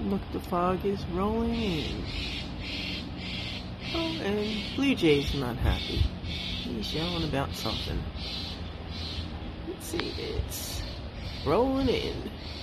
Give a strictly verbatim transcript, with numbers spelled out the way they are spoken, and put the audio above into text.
Look, the fog is rolling in. Oh, and Blue Jay's not happy. He's yelling about something. Let's see, it's rolling in.